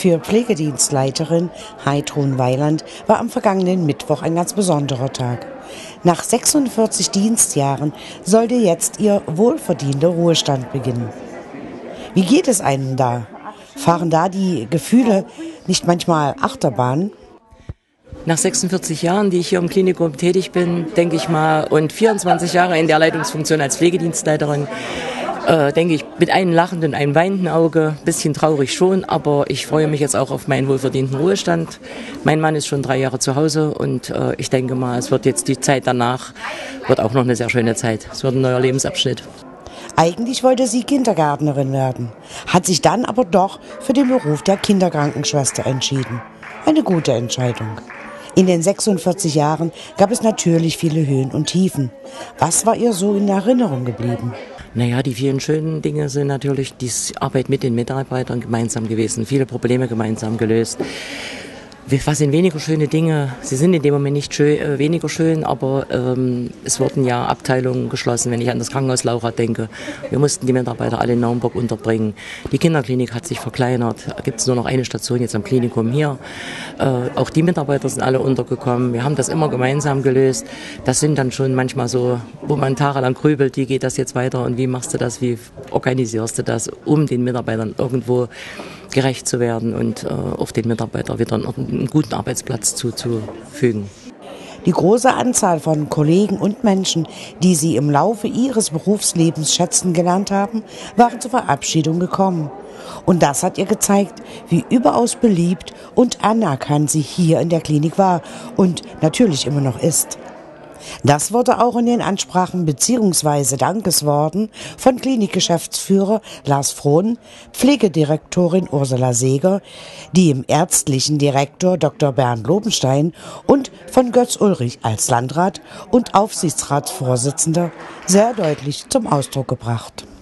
Für Pflegedienstleiterin Heidrun Weiland war am vergangenen Mittwoch ein ganz besonderer Tag. Nach 46 Dienstjahren sollte jetzt ihr wohlverdienter Ruhestand beginnen. Wie geht es einem da? Fahren da die Gefühle nicht manchmal Achterbahn? Nach 46 Jahren, die ich hier im Klinikum tätig bin, denke ich mal, und 24 Jahre in der Leitungsfunktion als Pflegedienstleiterin, denke ich, mit einem lachenden und einem weinenden Auge, bisschen traurig schon, aber ich freue mich jetzt auch auf meinen wohlverdienten Ruhestand. Mein Mann ist schon 3 Jahre zu Hause und ich denke mal, es wird jetzt die Zeit danach, wird auch noch eine sehr schöne Zeit. Es wird ein neuer Lebensabschnitt. Eigentlich wollte sie Kindergärtnerin werden, hat sich dann aber doch für den Beruf der Kinderkrankenschwester entschieden. Eine gute Entscheidung. In den 46 Jahren gab es natürlich viele Höhen und Tiefen. Was war ihr so in Erinnerung geblieben? Naja, die vielen schönen Dinge sind natürlich die Arbeit mit den Mitarbeitern gemeinsam gewesen, viele Probleme gemeinsam gelöst. Was sind weniger schöne Dinge? Sie sind in dem Moment nicht weniger schön, aber es wurden ja Abteilungen geschlossen, wenn ich an das Krankenhaus Laura denke. Wir mussten die Mitarbeiter alle in Naumburg unterbringen. Die Kinderklinik hat sich verkleinert. Da gibt es nur noch eine Station jetzt am Klinikum hier. Auch die Mitarbeiter sind alle untergekommen. Wir haben das immer gemeinsam gelöst. Das sind dann schon manchmal so, wo man tagelang grübelt, wie geht das jetzt weiter und wie machst du das, wie organisierst du das, um den Mitarbeitern irgendwo gerecht zu werden und auf den Mitarbeiter wieder einen guten Arbeitsplatz zuzufügen. Die große Anzahl von Kollegen und Menschen, die sie im Laufe ihres Berufslebens schätzen gelernt haben, waren zur Verabschiedung gekommen. Und das hat ihr gezeigt, wie überaus beliebt und anerkannt sie hier in der Klinik war und natürlich immer noch ist. Das wurde auch in den Ansprachen bzw. Dankesworten von Klinikgeschäftsführer Lars Frohn, Pflegedirektorin Ursula Seeger, dem ärztlichen Direktor Dr. Bernd Lobenstein und von Götz Ulrich als Landrat und Aufsichtsratsvorsitzender sehr deutlich zum Ausdruck gebracht.